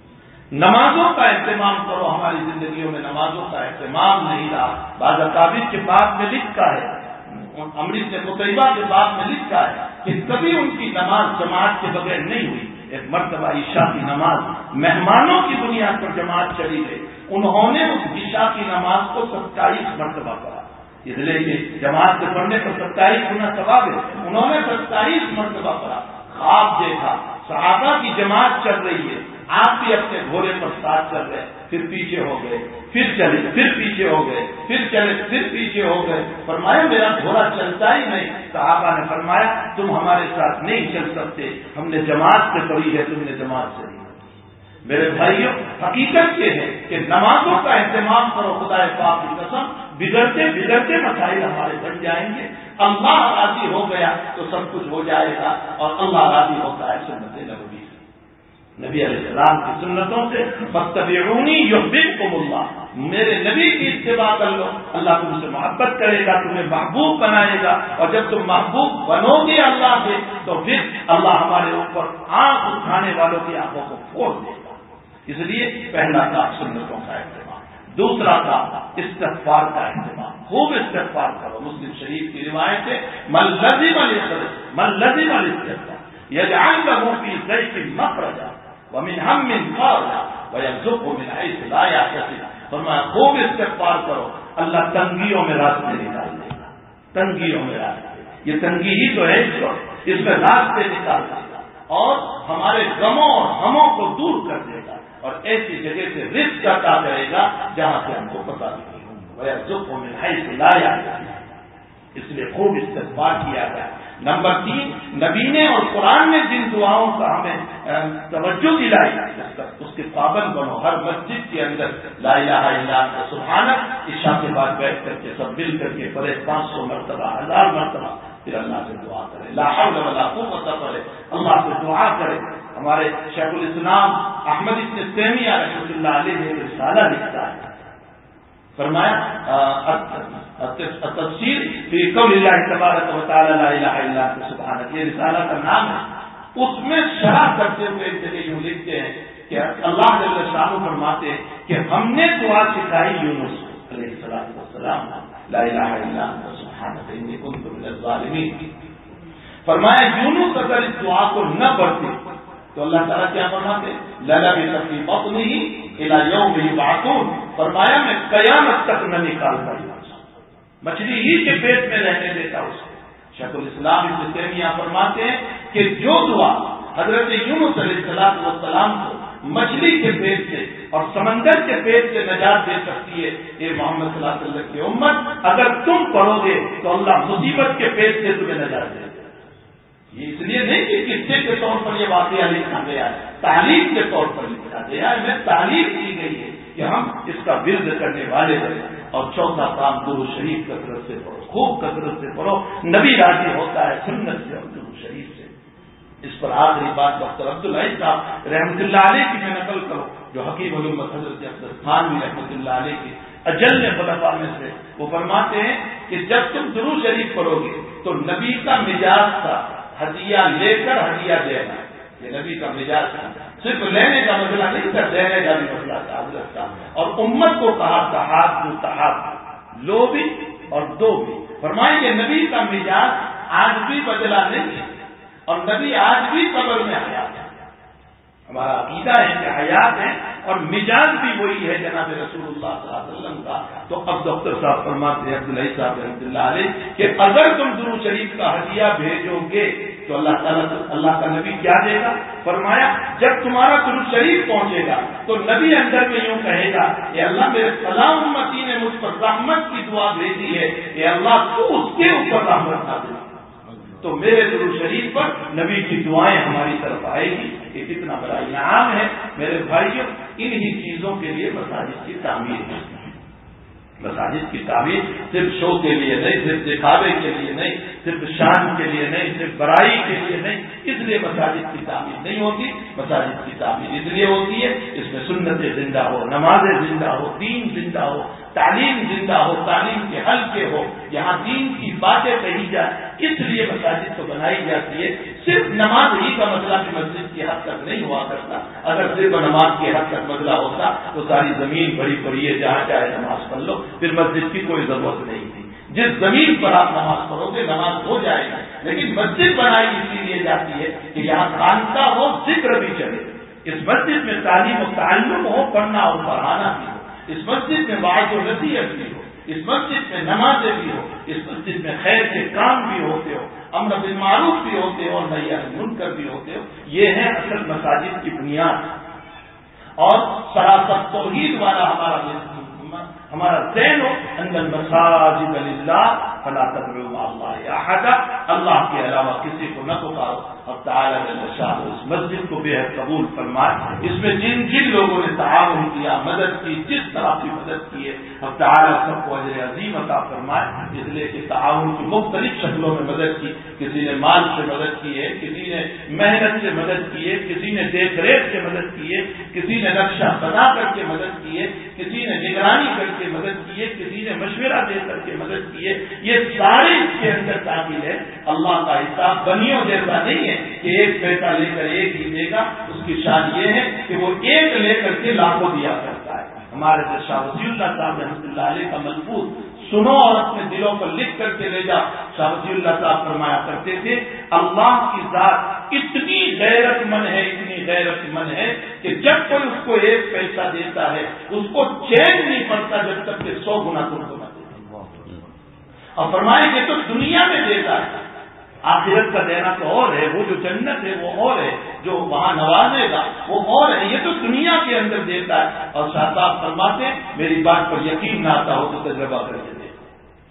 نمازوں کا اہتمام کرو، ہماری زندگیوں میں نمازوں کا اہتمام نہیں رہا۔ بعض اکابر کے بعد میں لکھا ہے، امرت مطیبہ کے بعد میں لکھا ہے کہ کبھی ان کی نماز جماعت کے بغیر نہیں ہوئی۔ ایک مرتبہ عشاء کی نماز مہمانوں کی بنیاد پر جماعت چلی گئی، انہوں نے اس عشاء کی نماز کو 27 مرتبہ پڑھا، اس لیے کہ جماعت سے پڑھنے پر 27 گنا ثواب ہے، انہوں نے 27 مرتبہ پڑھا۔ خواب دیکھا صحابہ کی جماعت چل رہی ہے، آپ بھی اپنے گھوڑے پر ساتھ چل رہے، پھر پیچھے ہو گئے، پھر چلے، پھر پیچھے ہو گئے، پھر چلے، پھر پیچھے ہو گئے۔ فرمایا میرا گھوڑا چلتا ہی نہیں۔ صحابہ نے فرمایا تم ہمارے ساتھ نہیں چل سکتے، ہم نے جماعت سے پڑھی ہے، تم نے جماعت سے نہیں۔ میرے بھائیوں، حقیقت یہ ہے کہ نمازوں کا اہتمام کرو، خدا پاک کی قسم بگڑتے بگڑتے مسائل ہمارے بن جائیں گے۔ اللہ راضی ہو گیا تو سب کچھ ہو جائے گا، اور اللہ راضی ہوتا ہے سنت نبوی سے، نبی علیہ السلام کی سنتوں سے۔ فاتبعونی یحببکم اللہ، میرے نبی کی اتباع کر لو، اللہ تم سے محبت کرے گا، تمہیں محبوب بنائے گا، اور جب تم محبوب بنو گے اللہ سے تو پھر اللہ ہمارے اوپر آنکھ اٹھانے والوں کی آنکھوں کو پھوڑ دے گا۔ اس لیے پہلا کام سنتوں کا اہتمام، دوسرا کام استغفار کا اہتمام، خوب استغفار کرو۔ مسلم شریف کی روایت ہے من لزم الاستغفار یجعل له فی ضیق مخرجا ومن ہم فرجا ویرزقه من حیث لا یحتسب۔ فرمایا خوب استغفار کرو، اللہ تنگیوں میں راستے نکال دے گا، تنگیوں میں راستے، یہ تنگی ہی تو ہے اس میں راستے نکال دے گا، اور ہمارے غموں اور ہموں کو دور کر دے گا، اور ایسی جگہ سے رزق عطا کرے گا جہاں سے ہم کو پتہ نہیں ہوگا۔ ویرزقه من حیث لا یحتسب، اس لیے خوب استغفار کیا جائے۔ نمبر 3، نبی نے اور قرآن نے جن دعاؤں کا ہمیں توجہ دلائی اس کے پابند بنو۔ ہر مسجد کے اندر لا الہ الا انت سبحانک عشاء کے بعد بیٹھ کر کے سب مل کر کے پڑھے 500 مرتبہ، 1000 مرتبہ، پھر اللہ سے دعا کرے، لا حول ولا قوت پڑھے، اللہ سے دعا کرے۔ ہمارے شیخ الاسلام احمد ابن تیمیہ رحمۃ اللہ علیہ نے رسالہ لکھا ہے، فرمایا تفسیر فی قول اللہ تبارک و تعالی لا الہ الا انت سبحانک، یہ رسالہ کا نام ہے۔ اس میں شرح کرتے ہوئے ایک جگہ یوں لکھتے ہیں کہ اللہ جل شانہ فرماتے ہیں کہ ہم نے دعا سکھائی یونس علیہ السلام، لا الہ الا انت سبحانک انی کنت من الظالمین۔ فرمایا یونس اگر اس دعا کو نہ پڑھتے تو اللہ تعالیٰ کیا فرماتے لَلَبِثَ فِي بَطْنِهِ إِلَى يَوْمِ يُبْعَثُونَ، فرمایا میں قیامت تک نہ نکال پائی، مچھلی ہی کے پیٹ میں رہنے دیتا اس کو۔ شیخ الاسلام ابن تیمیہ فرماتے ہیں کہ جو دعا حضرت یونس علیہ السلام کو مچھلی کے پیٹ سے اور سمندر کے پیٹ سے نجات دے سکتی ہے، یہ محمد صلی اللہ علیہ وسلم کی امت اگر تم پڑھو گے تو اللہ مصیبت کے پیٹ سے تمہیں نجات دے گا۔ یہ اس لیے نہیں کہ قصے کے طور پر یہ واقعہ لکھا گیا ہے، تعلیم کے طور پر لکھا گیا ہے، میں تعلیم کی گئی ہے کہ ہم اس کا ورد کرنے والے بنے۔ اور چوتھا کام درود شریف کثرت سے پڑھو، خوب کثرت سے پڑھو، نبی راضی ہوتا ہے سنت سے اور درود شریف سے۔ اس پر آخری بات ڈاکٹر عبدالعزیز صاحب رحمۃ اللہ علیہ کی میں نقل کروں، جو حکیم علومت حضرت افضل خانوی رحمۃ اللہ علیہ کی اجل خلفاء میں سے، وہ فرماتے ہیں کہ جب تم درود شریف پڑھو گے تو نبی کا مزاج تھا ہدیہ لے کر ہدیہ دینا، یہ نبی کا مزاج تھا، صرف لینے کا مسئلہ نہیں تھا، دینے کا بھی مسئلہ تھا حضرت کا۔ اور امت کو کہا تحاب لو بھی اور دو بھی۔ فرمائیں کہ نبی کا مزاج آج بھی بدلا نہیں ہے، اور نبی آج بھی قبر میں حیات ہے۔ ہمارا عقیدہ ہے کہ حیات ہے اور مزاج بھی وہی ہے جناب رسول اللہ صلی اللہ علیہ وسلم کا۔ تو اب ڈاکٹر صاحب فرماتے ہیں عبدالعزیز صاحب رحمۃ اللہ علیہ کہ اگر تم درود شریف کا ہدیہ بھیجو گے تو اللہ کا نبی کیا دے گا؟ فرمایا جب تمہارا درود شریف پہنچے گا تو نبی اندر میں یوں کہے گا کہ اللہ میرے فلاں امتی نے مجھ پر رحمت کی دعا بھیجی ہے، کہ اللہ تو اس کے اوپر رحمت نہ دے، تو میرے درود شریف پر نبی کی دعائیں ہماری طرف آئے گی۔ یہ کتنا بڑا انعام ہے میرے بھائیوں۔ انہی چیزوں کے لیے مساجد کی تعمیر ہے، مساجد کی تعمیر صرف شو کے لیے نہیں، صرف دکھاوے کے لیے نہیں، صرف شان کے لیے نہیں، صرف برائی کے لیے نہیں، اس لیے مساجد کی تعمیر نہیں ہوتی. مساجد کی تعمیر اس لیے ہوتی ہے اس میں سنتیں زندہ ہو، نمازیں زندہ ہو، دین زندہ ہو، تعلیم زندہ ہو، تعلیم کے حلقے ہو، یہاں دین کی باتیں کہی جائے. اس لیے مساجد تو بنائی جاتی ہے. صرف نماز ہی کا مسئلہ بھی مسجد کی حد تک نہیں ہوا کرتا. اگر صرف نماز کی حد تک مسئلہ ہوتا تو ساری زمین بڑی پڑی ہے، جہاں چاہے نماز پڑھ لو، پھر مسجد کی کوئی ضرورت نہیں تھی. جس زمین پر آپ نماز پڑھو گے نماز ہو جائے گی. لیکن مسجد بنائی اسی لیے جاتی ہے کہ یہاں خانقاہ ہو، ذکر بھی چلے. اس مسجد میں تعلیم و تعلم ہو، پڑھنا اور پڑھانا بھی ہو. اس مسجد میں واعظ و نصیحت بھی ہو. اس مسجد میں نمازیں بھی ہو. اس مسجد میں خیر کے کام بھی ہوتے ہو، امر بالمعروف بھی ہوتے ہو اور نہی عن المنکر بھی ہوتے ہو. یہ ہے اصل مساجد کی بنیاد. اور سراسر توحید والا ہمارا ذہن ہو. ان المساجد للہ فلا تدعوا مع اللہ احدا، اللہ کے علاوہ کسی کو نہ پکارو. اب تعالی جل شانہ اس مسجد کو بے حد قبول فرمائے. اس میں جن جن لوگوں نے تعاون کیا، مدد کی، جس طرح کی مدد کی ہے، اب تعالی سب کو اجر عظیم عطا فرمائے. اس لیے کہ تعاون کی مختلف شکلوں میں مدد کی. کسی نے مال سے مدد کی ہے، کسی نے محنت سے مدد کی ہے، کسی نے دیکھ ریکھ سے مدد کی ہے، کسی نے نقشہ بنا کر کے مدد کی ہے، کسی نے نگرانی کر کے مدد کی ہے، کسی نے مشورہ دے کر کے مدد کی ہے. یہ سارے اس کے اندر داخل ہے. اللہ کا حساب بنیوں جیسا نہیں ہے کہ ایک پیسہ لے کر ایک ہی دے گا. اس کی شان یہ ہے کہ وہ ایک لے کر کے لاکھوں دیا کرتا ہے. ہمارے شاہ ولی اللہ صاحب رحمۃ اللہ علیہ کا ملفوظ سنو اور اپنے دلوں پر لکھ کر کے لے جا. شاہ ولی اللہ صاحب فرمایا کرتے تھے اللہ کی ذات اتنی غیرت مند ہے، اتنی غیرت مند ہے کہ جب کوئی اس کو ایک پیسہ دیتا ہے اس کو چین نہیں پڑتا جب تک کہ 100 گنا تم کو نہ دے. اور فرمائے کہ تو دنیا میں دیتا ہے، آخرت کا دینا تو اور ہے. وہ جو جنت ہے وہ اور ہے، جو وہاں نوازے گا وہ اور ہے. یہ تو دنیا کے اندر دیتا ہے. اور شاہ صاحب فرماتے ہیں میری بات پر یقین نہ آتا ہو تو تجربہ کر کے دیکھو،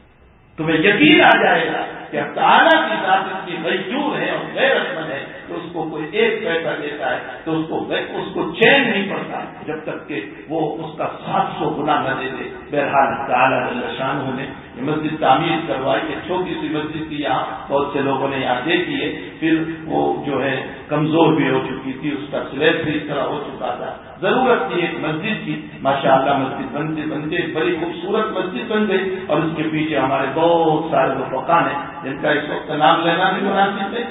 تمہیں یقین آ جائے گا کہ تعالیٰ کی ذات اتنی غیور ہے اور غیرت مند ہے کہ اس کو کوئی ایک پیسہ دیتا ہے تو اس کو چین نہیں پڑتا جب تک کہ وہ اس کا 700 گنا نہ دے دے. بہرحال تعالیٰ جل شانہ نے یہ مسجد تعمیر کروائی. ایک چھوٹی سی مسجد تھی، یہاں بہت سے لوگوں نے یہاں دیکھی ہے. پھر وہ جو ہے کمزور بھی ہو چکی تھی، اس کا سلیب بھی اس طرح ہو چکا تھا. ضرورت تھی ایک مسجد کی. ماشاءاللہ مسجد بنتے بنتے ایک بڑی خوبصورت مسجد بن گئی. اور اس کے پیچھے ہمارے بہت سارے رفقا ہیں جن کا اس وقت نام لینا بھی مناسب ہے.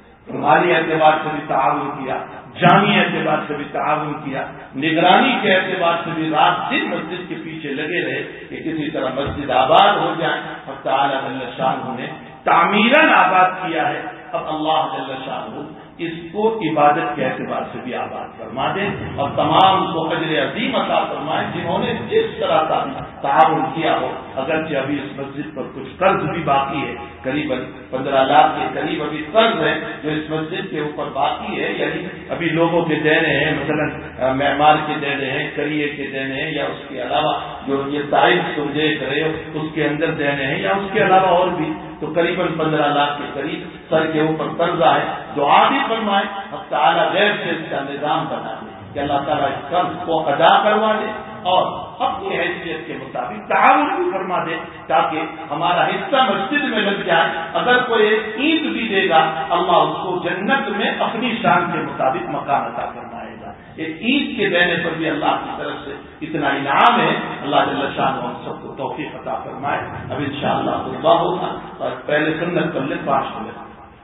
مالی اعتبار سے بھی تعاون کیا، جامع اعتبار سے بھی تعاون کیا، نگرانی کے اعتبار سے بھی رات دن مسجد کے پیچھے لگے رہے کہ کسی طرح مسجد آباد ہو جائے. اور تعالی جل شانہ نے تعمیراً آباد کیا ہے. اب اللہ جل شانہ اس کو عبادت کے اعتبار سے بھی آباد فرما دے اور تمام کو اجر عظیم عطا فرمائے جنہوں نے جس طرح کا تعاون کیا ہو. اگرچہ ابھی اس مسجد پر کچھ قرض بھی باقی ہے، قریب 15 لاکھ کے قریب ابھی قرض ہے جو اس مسجد کے اوپر باقی ہے. یعنی ابھی لوگوں کے دینے ہیں، مثلا معمار کے دینے ہیں، کریے کے دینے ہیں، یا اس کے علاوہ جو یہ تائید تم دیکھ رہے ہو اس کے اندر دینے ہیں، یا اس کے علاوہ اور بھی. تو قریب 15 لاکھ کے قریب سر کے اوپر قرضہ ہے. دعا بھی فرمائے اب تعالیٰ غیر سے اس کا نظام بنا دے کہ اللہ تعالیٰ اس قرض کو ادا کروا دے اور اپنی حیثیت کے مطابق تعاون بھی فرما دے تاکہ ہمارا حصہ مسجد میں لگ جائے. اگر کوئی ایک اینٹ بھی دے گا اللہ اس کو جنت میں اپنی شان کے مطابق مکان عطا فرمائے گا. ایک اینٹ کے دینے پر بھی اللہ کی طرف سے اتنا انعام ہے. اللہ جل شانہ ہم سب کو توفیق عطا فرمائے. اب انشاءاللہ خطبہ ہوگا اور پہلے سنت کر لیں 5 منٹ،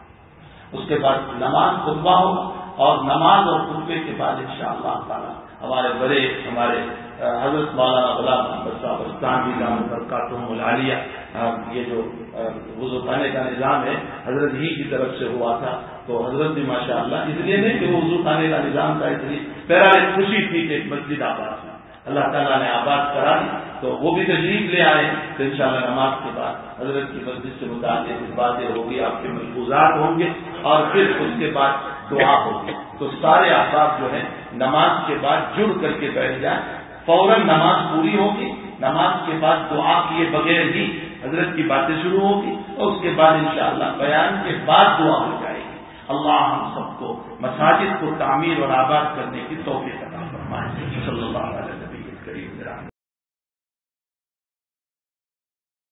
اس کے بعد نماز خطبہ ہو اور نماز اور خطبے کے بعد انشاءاللہ تعالی ہمارے بڑے ہمارے حضرت مولانا غلام محمد صاحب استانوی دامت برکاتہم العالیہ، یہ جو وضو خانے کا نظام ہے حضرت ہی کی طرف سے ہوا تھا. تو حضرت بھی ماشاءاللہ اس لیے نہیں کہ وہ وضو خانے کا نظام تھا، اس لیے بہرحال ایک خوشی تھی کہ ایک مسجد آباد تھی، اللہ تعالیٰ نے آباد کرا دی. تو وہ بھی تشریف لے آئے. تو انشاءاللہ نماز کے بعد حضرت کی مسجد سے متعلق باتیں ہوگی، آپ کے ملفوظات ہوں گے اور پھر اس کے بعد دعا ہوگی. تو سارے احباب جو ہیں نماز کے بعد جڑ کر کے بیٹھ جائیں. فوراً نماز پوری ہوگی، نماز کے بعد دعا کیے بغیر ہی حضرت کی باتیں شروع ہوگی اور اس کے بعد انشاءاللہ بیان کے بعد دعا ہو جائے گی. اللہ ہم سب کو مساجد کو تعمیر اور آباد کرنے کی توفیق عطا فرمائے. صلی اللہ علیہ وسلم.